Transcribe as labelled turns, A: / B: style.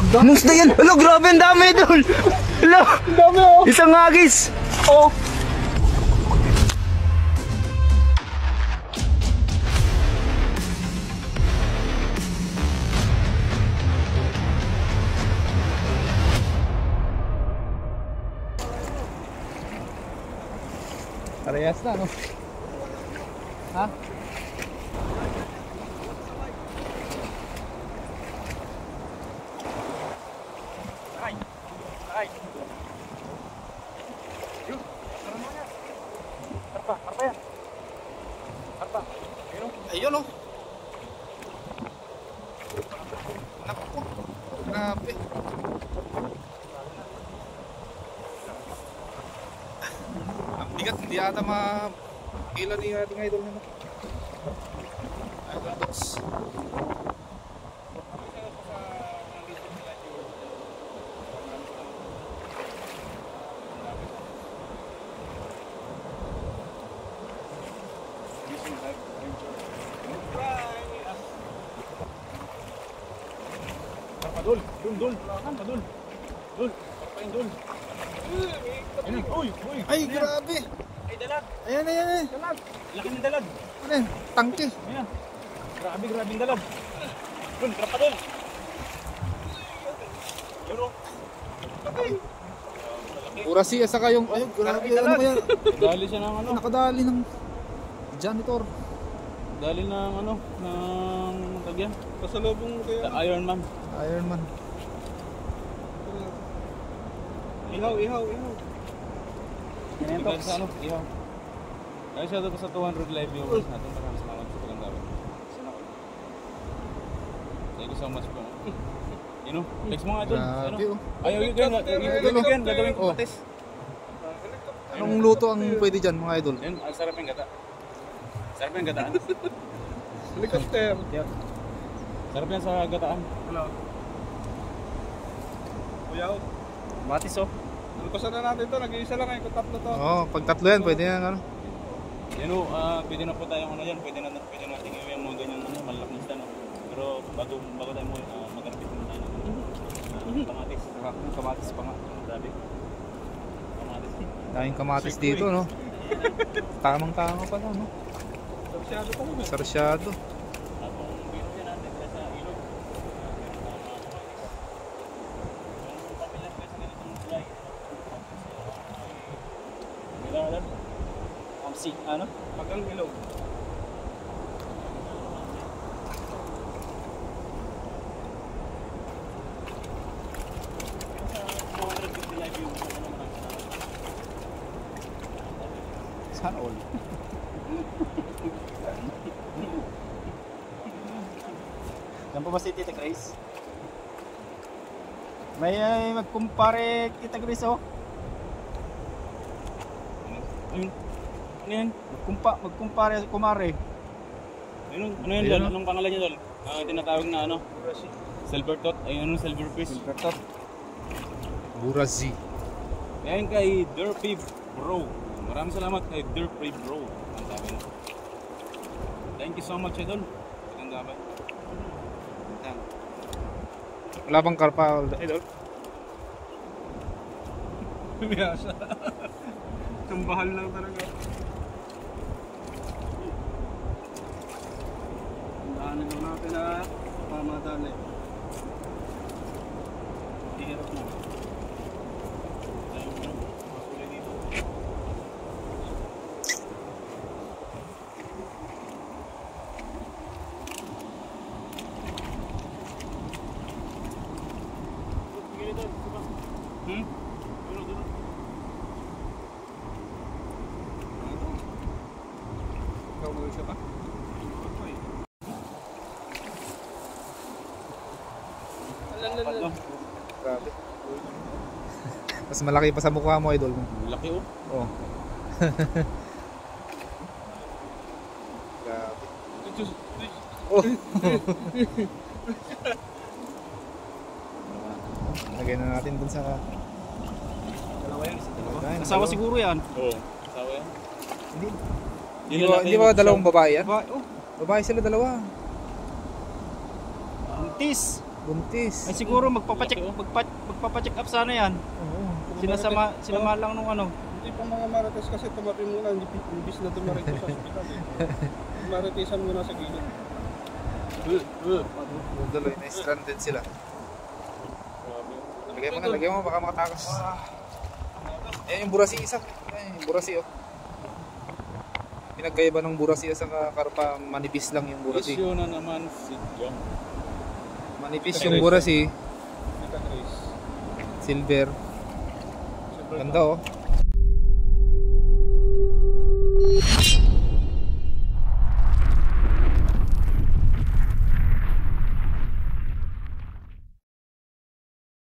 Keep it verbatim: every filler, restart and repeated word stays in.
A: Monster yan. Hello, grabe ang dami idol. Hello.
B: Dami oh.
A: Isang agis.
B: Oh.
A: Parehas na, no? Ha?
B: Ay. Ay. Yun. Arpa, arpa yan. Arpa. Ayun oh.
A: Ayun, no? Naku po. Grabe. Ang bigat, hindi ata ma-kila ni ating idol naman. Idol box.
B: Dul, dul, dul, kan dul. Dul, papain dul. Uy, uy, uy.
A: Ay, grabe.
B: Ay, dalag.
A: Ayan, ayan, ayan.
B: Dalag. Laki ng dalag.
A: Ano yan? Tangke.
B: Ayan. Grabe, grabe ng dalag. Dul, trapa dul. Yun o.
A: Pura siya saka yung, ay, grabe. Ano kaya?
B: Dali siya ng ano.
A: Nakadali ng janitor.
B: Dali ng ano, ng tagyan. Pasalubong kaya. Iron Man.
A: Iron Man.
B: Ihaw, ihaw, ihaw. Yan yung sa ano, ihaw. Kaya siya dapat sa two hundred live viewers natin. Maraming salamat sa pagandawin. Thank you so much po. You know, next mga idol.
A: Grabe oh.
B: Ayaw yun, gagawin gagawin ko patis.
A: Anong luto ang pwede dyan mga idol?
B: Yan, ang sarap yung gata. Sarap yung gataan. Helicopter. Sarap yan sa gataan. Hello. Kuyaw. Matis oh. Nalpasan na natin ito, nag-iisa lang ngayon, kung tatlo to.
A: Oo, oh, pag tatlo yan, pwede yan ano.
B: Yan o, uh, pwede na po tayong ano yan, pwede na pwede natin gawin yung mga ganyan ano, malalaking isda no. Pero bago, bago tayo mo, uh, mag-arapit muna tayo ng uh, kamatis. Yung kamatis pa nga, grabe. Kamatis.
A: Daming kamatis dito no. Tamang tama pala no.
B: Sarsyado pa mo.
A: Sarsyado.
B: Si ano? Pagang ilog.
A: Sana all.
B: Yan po ba si Tita Grace? May uh, magkumpare Tita Grace oh. Ayun. Ano yan? Magkumpa, magkumpare sa kumare. Ayun, ano yan doon? Anong pangalan niya doon? Ah, tinatawag na ano? Silver tot. Ayun, anong silver fish? Silver tot.
A: Burazi.
B: Ayan kay Derpy Bro. Maraming salamat kay Derpy Bro. Ang dami na. Thank you so much idol. Ang dami.
A: Wala bang karpa idol?
B: Biyasa. Tambahal lang talaga. Daanan lang natin na pamadali. Hirap mo. Ayun mo. Makulay dito. Hmm? Dulo, dulo. Ikaw mo siya pa?
A: Grabe. Mas malaki pa sa mukha mo idol mo.
B: Laki oh.
A: Oh. Grabe. Oh. Lagyan na natin dun sa
B: Dalawa yan, isa dalawa.
A: Ayan,
B: Asawa
A: dalawa.
B: siguro yan. Oo. Asawa yan.
A: Hindi.
B: Hindi
A: Hindi ba, hindi ba dalawang babae yan?
B: Babae, oh.
A: Babae sila dalawa.
B: Buntis.
A: Buntis.
C: Ay siguro magpapacheck magpa, magpapacheck up sana yan.
A: Oo.
C: Sinasama sinama lang nung ano.
D: Hindi pang mga marites kasi tumating muna, hindi imbis na tumarito sa ospital eh. Maritisan muna sa gilid.
A: Tuloy na stranded sila. Lagay mo na, lagay mo baka makatakas. Ayan yung burasi isa. Ayan yung burasi oh. Pinagkaiba ng burasi sa karpa, manipis lang yung burasi.
B: Isyo na naman si Jam.
A: Manipis yung burasi,
D: Ika Grace.
A: silver. Ganda oh.